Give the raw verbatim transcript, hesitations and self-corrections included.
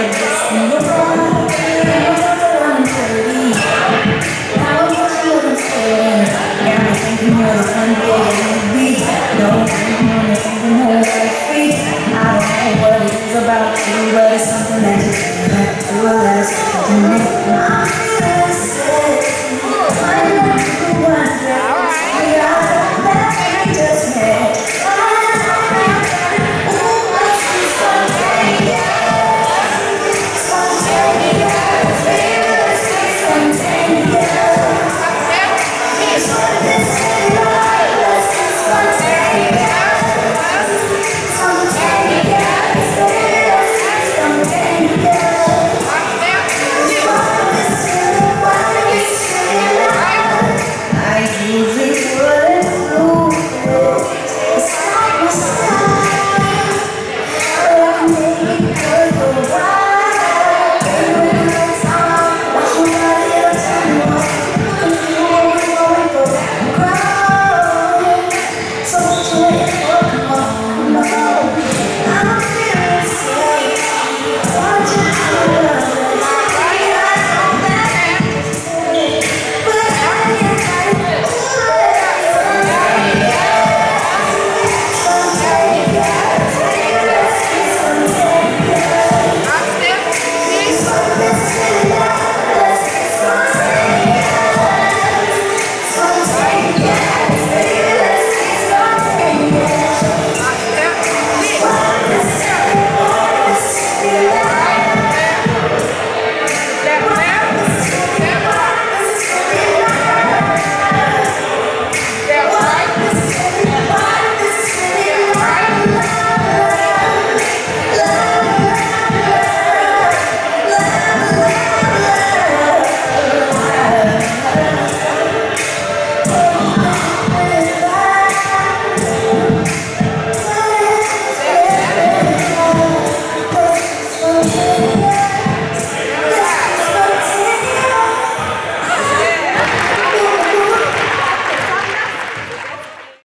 like this. And you're fine, you're one thirty. Now I'm looking steady. And I think you know the fun day will be. No, you know me, even though I'm free. I don't know what it is about you, but it's something that you can't do. Let's do it.